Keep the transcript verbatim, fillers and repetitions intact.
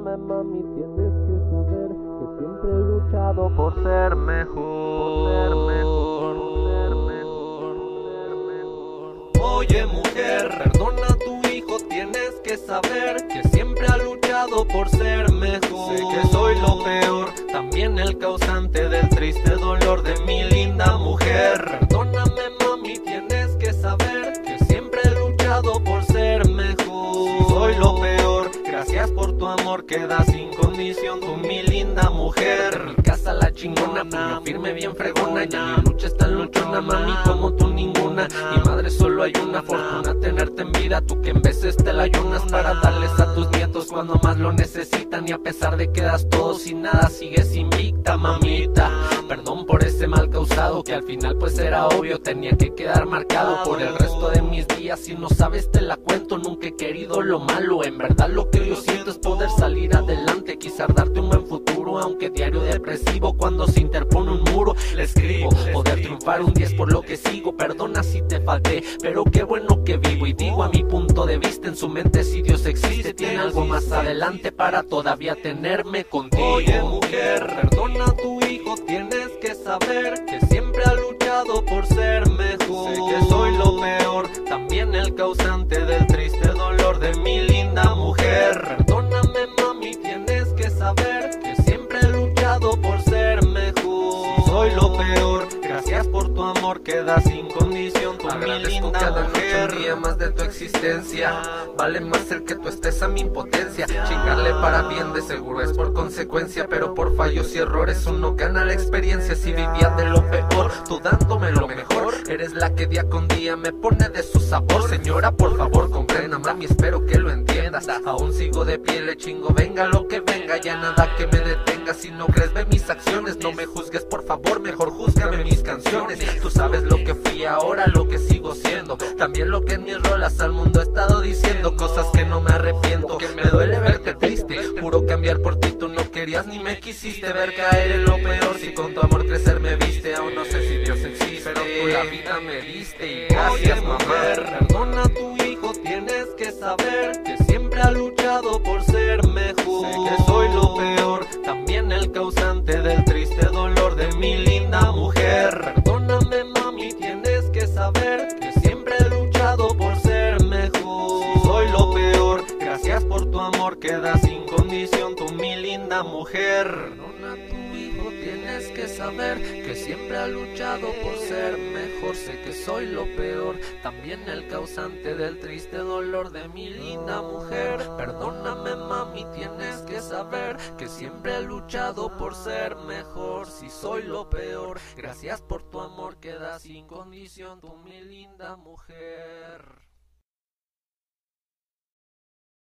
Perdóname mami, tienes que saber que siempre he luchado por ser mejor, por ser mejor, por ser mejor, por ser mejor. Oye mujer, perdona a tu hijo, tienes que saber que siempre ha luchado por ser mejor. Sé que soy lo peor, también el causante del triste dolor de mi linda mujer. Perdóname mami, tienes que saber que siempre he luchado por ser mejor. Si soy lo peor, gracias por tu amor que da sin condición, tú mi linda mujer. Mi casa la chingona, puño firme bien fregona, ya mi lucha es tan luchona, mami, como tú ninguna. Y madre solo hay una fortuna tenerte en vida, tú que en veces te la ayunas para darles a tus nietos cuando más lo necesitan. Y a pesar de que das todo sin nada, sigues invicta, mamita. Perdón por ese mal causado que al final pues era obvio, tenía que quedar marcado por el resto de mis días. Si no sabes te la cuento, nunca he querido lo malo. En verdad lo que yo siento es poder salir adelante, quizás darte un buen futuro, aunque diario depresivo cuando se interpone un muro. Le escribo, poder triunfar un diez por lo que sigo. Perdona si te falté, pero qué bueno que vivo. Y digo a mi punto de vista, en su mente si Dios existe, tiene algo más adelante para todavía tenerme contigo. Oye mujer, perdona a tu hijo, tienes que saber que siempre ha luchado por ser mejor. Sé que soy lo peor, también el causante del triste dolor de mi linda mujer. Perdóname mami, tienes que saber que siempre he luchado por ser mejor. Si soy lo peor, gracias por tu amor que da sin condición, tú mi linda cada mujer. Un día más de tu existencia, vale más el que tú estés a mi impotencia. Chingarle para bien de seguro es por consecuencia, pero por fallos y errores uno gana la experiencia. Si vivía de lo peor, tú dándome lo mejor, eres la que día con día me pone de su sabor. Señora, por favor comprenda, mami, espero que lo entiendas. Aún sigo de pie, le chingo, venga lo que venga, ya nada que me detenga. Si no crees, ve mis acciones, no me juzgues por favor, mejor júzgame mis canciones. Tú sabes lo que fui, ahora lo que sigo siendo, también lo que en mis rolas al mundo he estado diciendo. Cosas que no me arrepiento, que me duele verte triste. Juro cambiar por ti, tú no querías ni me quisiste ver caer en lo peor. Si con tu amor crecer me viste, aún no sé si Dios existe, pero tú la vida me diste y gracias mamá. Perdona a tu hijo, tienes que saber que siempre ha luchado por ser mejor. Sé que soy lo peor, también el causante del triste dolor de mi linda mujer. Perdóname mami, tienes que saber que siempre he luchado por ser mejor. Si soy lo peor, gracias por tu amor que da sin condición, tú mi linda mujer. Perdona a tu hijo, tienes que saber que siempre ha luchado por ser mejor. Sé que soy lo peor, también el causante del triste dolor de mi linda mujer. Perdóname mami, tienes que saber que siempre he luchado por ser mejor. Si soy lo peor, gracias por tu amor que da sin condición, tú mi linda mujer.